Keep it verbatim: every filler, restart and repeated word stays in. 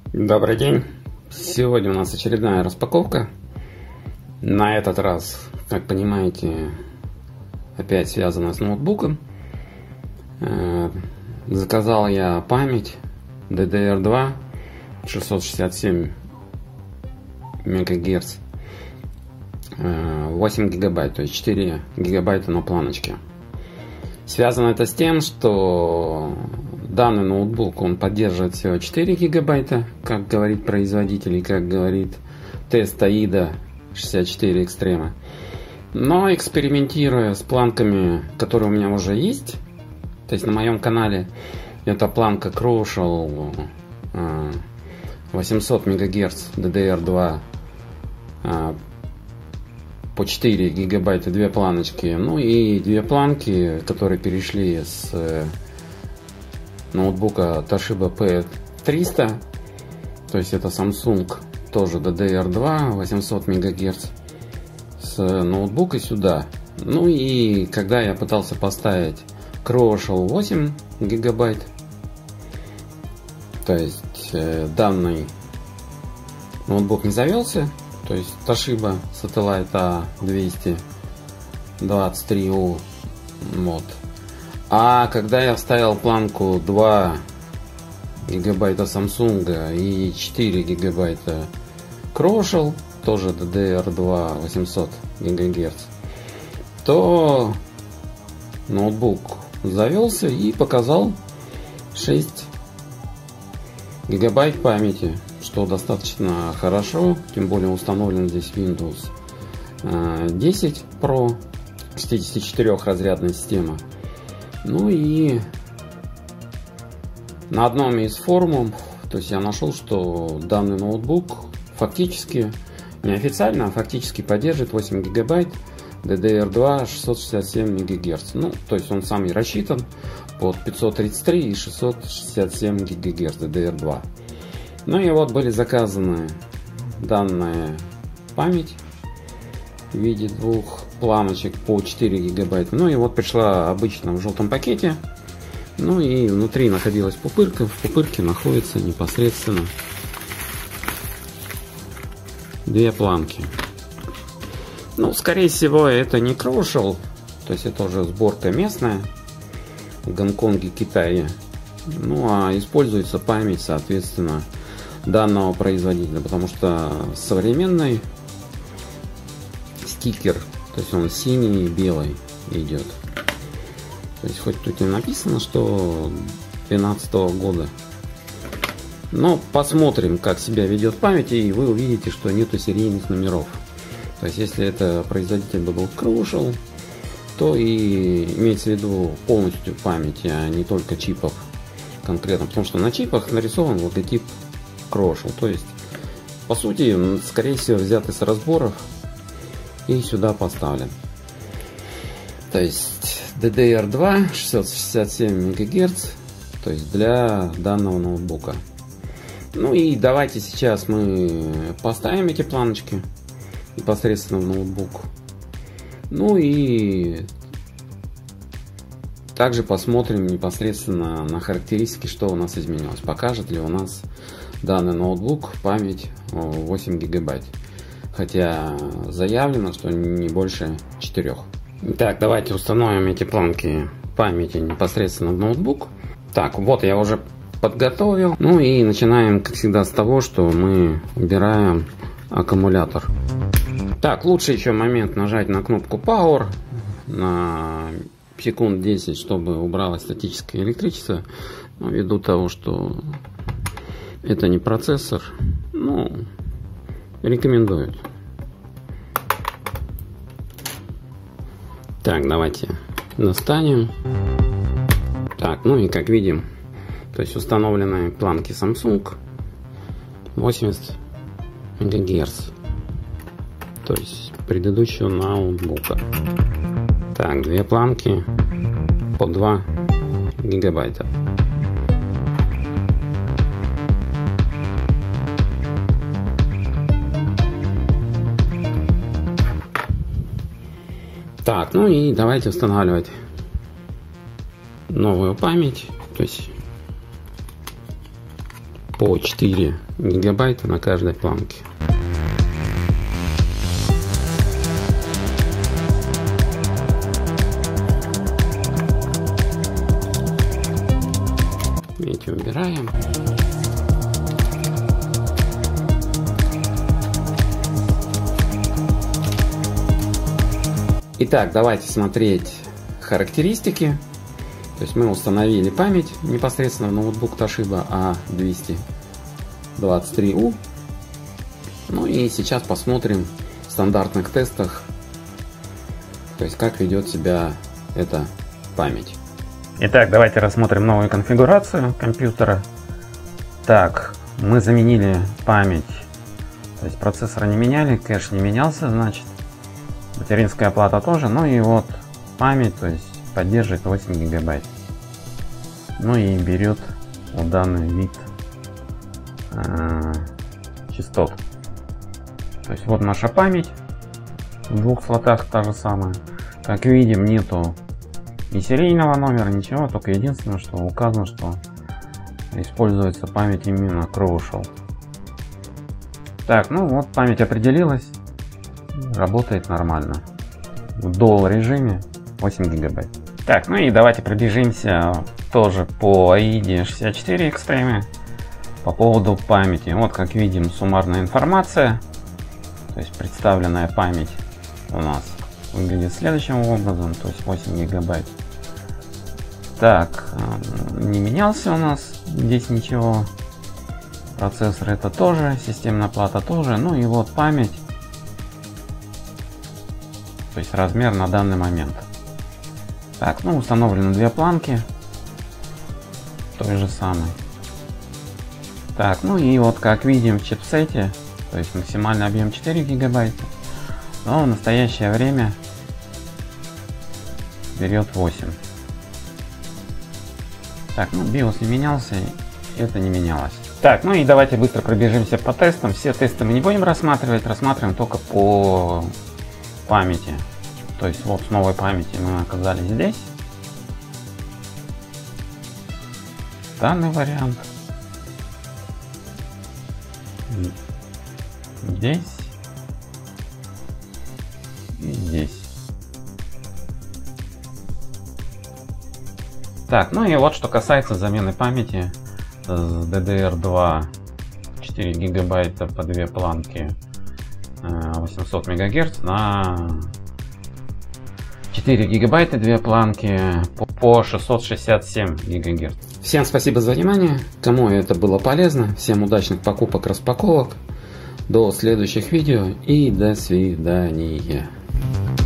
Добрый день! Сегодня у нас очередная распаковка. На этот раз, как понимаете, опять связана с ноутбуком. Заказал я память ди ди ар два шестьсот шестьдесят семь мегагерц, восемь гигабайт, то есть четыре гигабайта на планочке. Связано это с тем, что данный ноутбук, он поддерживает всего четыре гигабайта, как говорит производитель и как говорит тест аида шестьдесят четыре Extreme. Но экспериментируя с планками, которые у меня уже есть, то есть на моем канале, это планка Crucial восемьсот мегагерц ди ди ар два по четыре гигабайта, две планочки, ну и две планки, которые перешли с ноутбука Toshiba пи триста, то есть это Samsung, тоже ди ди ар два восемьсот мегагерц, с ноутбука сюда. Ну и когда я пытался поставить Crucial восемь гигабайт, то есть э, данный ноутбук не завелся, то есть Toshiba Satellite а двести двадцать три ю мод. А когда я вставил планку два гигабайта Samsung и четыре гигабайта Crucial, тоже ди ди ар два восемьсот мегагерц, то ноутбук завелся и показал шесть гигабайт памяти, что достаточно хорошо, тем более установлен здесь Windows десять про, шестидесятичетырёхразрядная система. Ну и на одном из форумов, то есть я нашел, что данный ноутбук фактически, неофициально, а фактически поддерживает восемь гигабайт ди ди ар два шестьсот шестьдесят семь мегагерц. Ну, то есть он сам и рассчитан под пятьсот тридцать три и шестьсот шестьдесят семь гигагерц ди ди ар два. Ну и вот были заказаны данная память в виде двух планочек по четыре гигабайта. Ну и вот пришла обычно в желтом пакете. Ну и внутри находилась пупырка. В пупырке находится непосредственно две планки. Ну, скорее всего, это не Crucial, то есть это уже сборка местная в Гонконге, Китае. Ну а используется память, соответственно, данного производителя, потому что современный стикер, то есть он синий и белый идет. То есть хоть тут и написано, что две тысячи двенадцатого года, но посмотрим, как себя ведет память, и вы увидите, что нету серийных номеров. То есть если это производитель бы был Crucial, то и имеется в виду полностью памяти, а не только чипов конкретно, потому что на чипах нарисован логотип Crucial, то есть по сути, скорее всего, взят из разборов и сюда поставлен. То есть ди ди ар два шестьсот шестьдесят семь мегагерц, то есть для данного ноутбука. Ну и давайте сейчас мы поставим эти планочки непосредственно в ноутбук. Ну и также посмотрим непосредственно на характеристики, что у нас изменилось. Покажет ли у нас данный ноутбук память восемь гигабайт. Хотя заявлено, что не больше четырёх. Так, давайте установим эти планки памяти непосредственно в ноутбук. Так, вот я уже подготовил. Ну и начинаем, как всегда, с того, что мы убираем аккумулятор. Так, лучше еще момент нажать на кнопку Power на секунд десять, чтобы убралось статическое электричество. Но ввиду того, что это не процессор, ну, рекомендуют. Так, давайте достанем. Так, ну и как видим, то есть установленные планки Samsung восемьдесят мегагерц, то есть предыдущего ноутбука. Так, две планки по два гигабайта. Так, ну и давайте устанавливать новую память. То есть по четыре гигабайта на каждой планке. Эти убираем. Итак, давайте смотреть характеристики. То есть мы установили память непосредственно в ноутбук Toshiba а двести двадцать три у. Ну и сейчас посмотрим в стандартных тестах, то есть как ведет себя эта память. Итак, давайте рассмотрим новую конфигурацию компьютера. Так, мы заменили память, то есть процессор не меняли, кэш не менялся, значит, материнская плата тоже, ну и вот память, то есть поддерживает восемь гигабайт. Ну и берет вот данный вид э, частот. То есть вот наша память в двух слотах та же самая. Как видим, нету ни серийного номера, ничего, только единственное, что указано, что используется память именно Crucial. Так, ну вот память определилась, работает нормально. В Dual режиме восемь гигабайт. Так, ну и давайте пробежимся тоже по аиде шестьдесят четыре Extreme по поводу памяти. Вот как видим, суммарная информация, то есть представленная память у нас выглядит следующим образом, то есть восемь гигабайт. Так, не менялся у нас здесь ничего. Процессор это тоже, системная плата тоже. Ну и вот память, то есть размер на данный момент. Так, ну установлены две планки той же самой. Так, ну и вот как видим в чипсете, то есть максимальный объем четыре гигабайта, но в настоящее время берет восемь. Так, ну BIOS не менялся, это не менялось. Так, ну и давайте быстро пробежимся по тестам. Все тесты мы не будем рассматривать, рассматриваем только по памяти. То есть вот с новой памяти мы оказались здесь. Данный вариант. Здесь. И здесь. Так, ну и вот что касается замены памяти с ди ди эр два четыре гигабайта по две планки восемьсот мегагерц на четыре гигабайта две планки по шестьсот шестьдесят семь гигагерц. Всем спасибо за внимание. Кому это было полезно, всем удачных покупок, распаковок. До следующих видео и до свидания.